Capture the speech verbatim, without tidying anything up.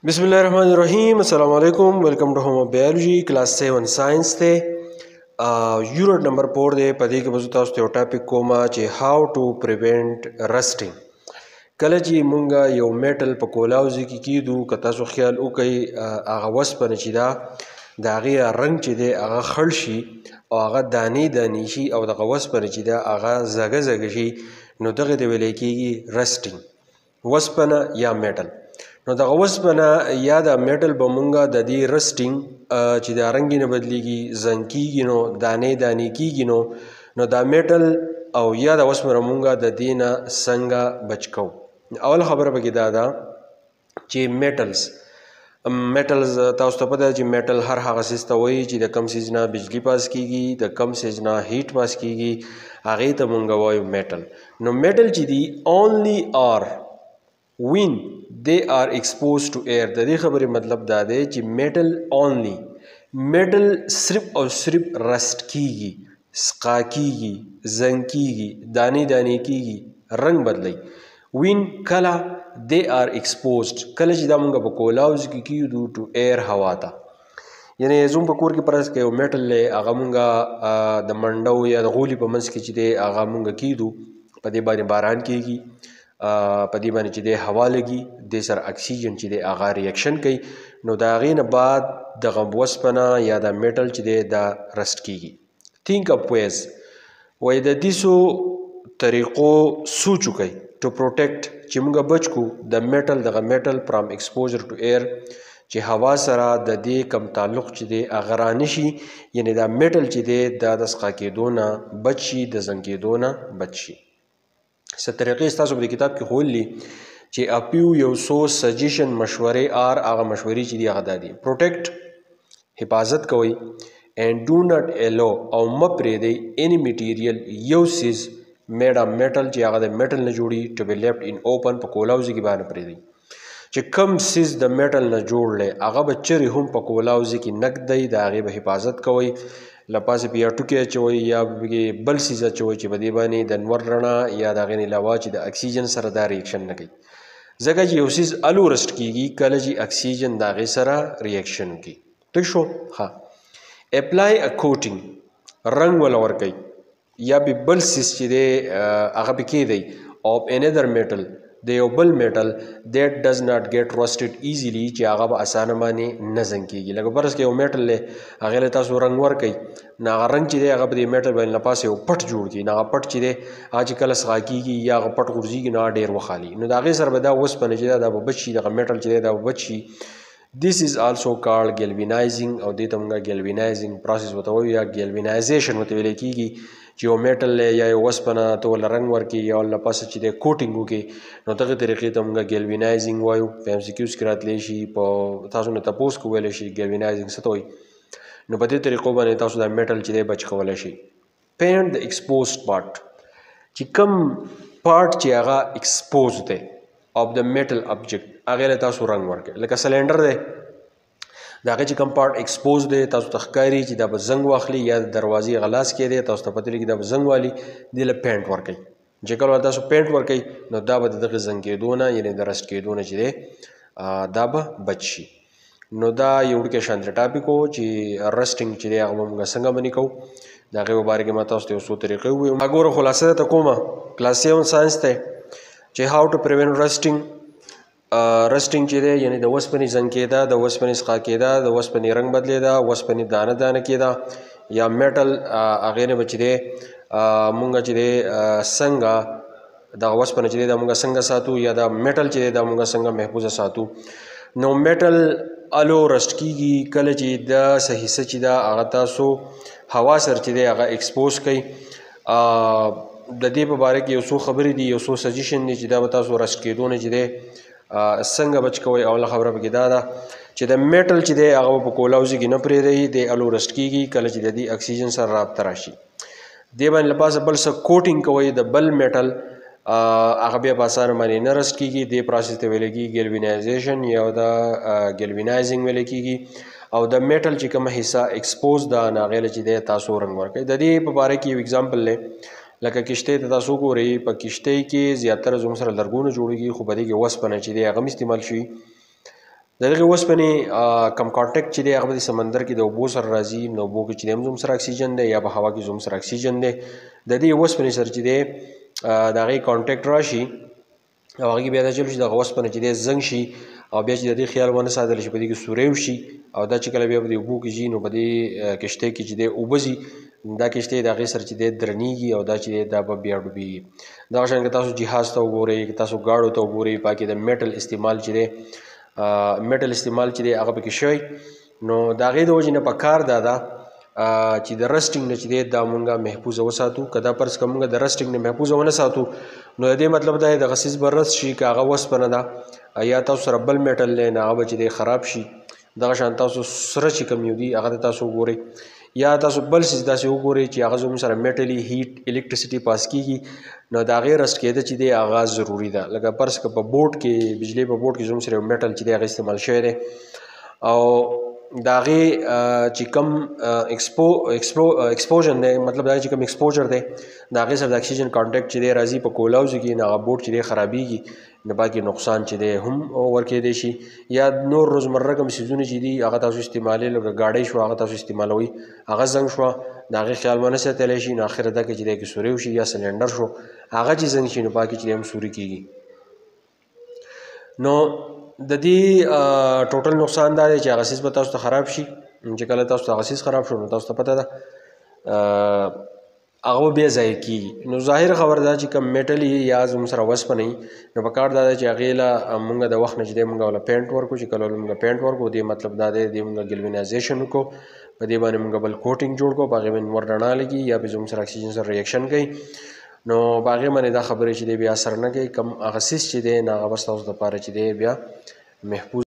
بسم الله الرحمن الرحیم. السلام علیکم. ویلکم ټو ہوم بایولوژي کلاس سیون ساينس ته یونټ نمبر فور دی. په دې کې به زه تاسو ته یو ټاپک کوم چې هاو ټو پریونټ رسټینګ. کله چې مونږ یو میټل په کولاوزي کې کیدو، که تاسو خیال وکړئ هغه وسپنه چې ده د هغې رنګ چې دی هغه خړ شي او هغه دانې دانې شي او دغه وسپنه چې ده هغه زږه زږه شي، نو دغې ته ویلی کېږي رسټینګ، وسپنه یا میټل. نو دغه وسپنه یا د میټل به مونږه د دې رسټینګ چې د رنګ نه بدلیږي، زنګ کیږي، نو دانې دانې کیږي، نو نو دا میټل او یا د وسپنه مونږه د دې نه څنګه بچ کوو. اول خبره پکې دا ده چې میټلز میټلز تاسو ته پته ده چې میټل هر هغه څیز ته وایي چې د کم څیز نه بجلی پاس کیږي، د کم څیز نه هیټ پاس کیږي، هغې ته مونږ وایو میټل. نو میټل چې دي اونلی آر when they are exposed to air، د دې خبرې مطلب دا دی چې میټل اونلی میټل صرف او صرف رسټ کیږي، سقا کیږي، زنګ کیږي، دانې دانې کیږي، رنګ بدلی. when کله they are exposed، کله چې دا مونږ په کولاوز کې کیدو to air، هوا ته. یعنی زموږ په کور کې فرض کړئ یو میټل دی، هغه مونږ د منډو یا د غولي په منځ کې چې دی هغه مونږ کیدو، په دې باندې باران کیږي، په دې باندې چې دی هوا لګي، دې سره اکسیجن چې دی هغه ریاکشن کوي، نو د هغې نه بعد دغه وسپنه یا د میټل چې دی دا رسټ کیږي. تھینک اپ ویز وایي د دیسو طریقو سوچ وکئ ټو پروټیکټ چې موږ بچ کو د میټل دغه میټل فرام ایکسپوزر ټو ایر، چې هوا سره د دې کم تعلق چې دی هغه رانشي، یعنی دا میټل چې دی دا د سقا کېدو نه بچ شي، د زنګ کېدو نه بچ شي. څه طریقې ستاسو په دې کتاب کې ښوولي چې اپیو یو څو سجیشن مشورې آر، هغه مشورې چې دي هغه دا دي: پروټیکټ، حفاظت کوئ، اینڈ ډو ناٹ ایلو، او مه پرېږدئ اینی میټیریل، یو څیز میډ اف میټل چې هغه د میټل نه جوړي، ټو بی لیفټ ان اوپن، په کولاوزي کې باندې پرېږدئ. چې کم څیز د میټل نه جوړ دی هغه به چرې هم په کولاوزي کې نه ږدئ، د هغې به حفاظت کوئ، له پاسه پې یا ټوکې اچوئ یا پکې بل څیز اچوئ چې په دې باندې د نور رڼا یا د هغې نه علاوه چې د اکسیجن سره دا ریاکشن نه کوي. ځکه چې یو څیز الو رسټ کیږي کله چې اکسیجن د هغې سره ریاکشن وکړي. ټیک شو؟ ښه. اپلای ا کوټینګ، رنګ وله ورکوئ یا بې بل څیز چې دی هغه پې کیدی of another metal، د یو بل میټل that does not get rusted easily، چې هغه به اسانه باندې نه زنګ کیږي. لکه فرض کړئ یو میټل دی، هغې له تاسو رنګ ورکئ، نو هغه رنګ چې دی هغه په دې میټل باندې له پاسه یو پټ جوړ کړي، نو هغه پټ چې دی هغه چې کله سقا کیږي یا هغه پټ غورځېږي نو هغه ډېر وخالي، نو د هغې سره به دا وسپنه چې ده دا به بچ شي، دغه میټل چې دی دا به بچ شي. This is also called galvanizing، او دې ته موږ galvanizing process ورته وایو یا galvanization ورته ویلی کېږي، چې یو میټل یا یو وسپنه ته ورله رنګ ورکړي یا ورله پسه چې دی کوټینګ وکړي، نو دغې طریقې ته موږ galvanizing وایو. په ایم سی کیوز کې راتلی شي، په تاسو نه تپوس کولی شي galvanizing څه ته وایي، نو په دې طریقو باندې تاسو دا میټل چې دی بچ کولی شي. paint the exposed part، چې کوم پارټ چې هغه ایکسپوز دی of the metal object، هغې له تاسو رنګ ورکړئ. لکه سلینډر دی، د هغې چې کوم پارټ ایکسپوز دی تاسو ته ښکاري چې دا به زنګ واخلي، یا د دروازې غلاس کې دی تاسو ته پته لګي دا به زنګ والي، دې له پینټ ورکوئ. چې کله تاسو پینټ ورکوئ نو دا به د دغې زنګ کېدو نه، یعنې د رسټ کېدو نه چې دی دا به بچ شي. نو دا یو وړوکی شانتې ټاپک و چې رسټینګ چې دی هغه به موږ څنګه باندې کوو، د هغې په باره کې ما تاسو ته یو څو طریقې وویو. ګوره خلاصه درته کومه کلاس سیون ساینس دی چې هاو ټو پریوینټ رسټینګ. رسټینګ چې دی یعنې د وسپنې زنګ کېده، د وسپنې سقا کېده، د وسپنې رنګ بدلېده، وسپنې دانه دانه کېده، یا میټل هغې نه به چې دی مونږ چې دی څنګه دغه وسپنه چې دی دا مونږ څنګه ساتو، یا دا میټل چې دی دا مونږ څنګه محفوظه ساتو. نو میټل الو رسټ کیږي کله چې دا څه حصه چې ده هغه تاسو هوا سره چې دی هغه ایکسپوز کوئ. د دې په باره کې یو څو خبرې دي، یو څو سجیشن دي چې دا به تاسو رسټ کېدو نه چې دی څنګه بچ کوئ. اوله خبره پکې دا ده چې د میټل چې دی هغه په کولاوزي کې نه پرېږدئ، دی الو رسټ کیږي کله چې د دې اکسیجن سره رابطه راشي. دې باندې له پاسه بل څه کوټینګ کوئ د بل میټل، هغه بیا په اسانه باندې نه رسټ کیږي. دې پروسس ته ویلی کېږي galvanization یا د galvanizing ویلی کېږي. او د میټل چې کومه حصه ایکسپوز ده نو هغې له چې دی تاسو رنګ ورکوئ. د دې په باره کې یو اګزامپل دی، لکه کشتۍ ته تاسو ګورئ، په کشتۍ کې زیاتره زموږ سره لرګونه جوړېږي، خو په دې کې وسپنه چې دی هغه هم استعمال شوي. د دغه اوسپنې کم کانټیکټ چې دی هغه به د سمندر کې د اوبو سره راځي، نو اوبو کې چې دی هم زموږ سره اکسیجن دی یا په هوا کې زموږ سره اکسیجن دی. د دې اوسپنې سره چې دی د هغې کانټیکټ راشي او هغې بیا دا چلو شي دغه اوسپنه چې دی زنګ شي او بیا چې د دې خیال ونه ساتل شي په دې کې سوری وشي او دا چې کله بیا په دې اوبو کې ځي نو په دې کښتۍ کې چې دی اوبه ځي، دا کښتۍ د هغې سره چې دی درنیږي او دا چې دی دا به بیا ډوبېږي. دغه شان که تاسو جهاز ته وګورئ، که تاسو ګاډو ته وګورئ، په کې د میټل استعمال چې دی میټل استعمال چې دی هغه پکې شوی، نو د هغې د وجې نه پکار دا ده چې د رسټینګ نه چې دی دا مونږه محفوظه وساتو. که دا فرض که مونږ د رسټینګ نه محفوظه ونه ساتو نو د دې مطلب دا دی دغه څیز به رست شي، که هغه اوسپنه ده یا تاسو سره بل میټل دی نو هغه به چې دی خراب شي. دغه شان تاسو سره چې کوم یو دي هغه ته تاسو وګورئ یا تاسو بل څیز داسې وګورئ چې هغه زموږ سره میټلي هیټ الکټریسټي پاس کېږي نو د هغې رسټ کېده چې دی هغه ضروري ده. لکه فرض که په بوټ کې بجلۍ په بوټ کې زموږ سره یو میټل چې دی هغه استعمال شوی دی او د هغې چې کوم ایکسپو ایکسپوژن دی، مطلب دا چې کوم ایکسپوجر دی د هغې سره د اکسیجن کانټیکټ چې دی راځي په کولاوزو کې نو هغه بوټ چې دی خرابېږي، نو باقي نقصان چې دی هم ورکېدی شي. یا نور روزمره کوم څیزونه چې دي هغه تاسو استعمالوئ، لکه ګاډۍ شوه هغه تاسو استعمالوئ، هغه زنګ شوه د هغې خیال ونه ساتلی شي نو اخره دا کې چې دی کې سوری وشي، یا سلنډر شو هغه چې زنګ شي نو پاکې چې دی هم سوري کېږي. نو د دې ټوټل نقصان دا دی چې هغه څیز به تاسو ته خراب شي، چې کله تاسو ته هغه څیز خراب شو نو تاسو ته پته ده هغه به بیا ضایع کېږي. نو ظاهر خبره ده چې کوم میټل یا زموږ سره اوسپنه وي نو پکار دا ده چې هغې له مونږ د وخت نه چې دی مونږ وله پینټ ورکړو، چې کله مونږ پینټ ورکړو دې مطلب دا دی دې مونږ ګلوینایزیشن وکړو، په دې باندې مونږ بل کوټینګ جوړ کړو، په هغې باندې نور رڼا لګي یا پې زموږ سره اکسیجن سره ریاکشن کوي، نو په هغې باندې دا خبرې چې دی بیا اثر نه کوي. کوم هغه څیز چې دی نو هغه بس تاسو دپاره چې دی بیا محفوظ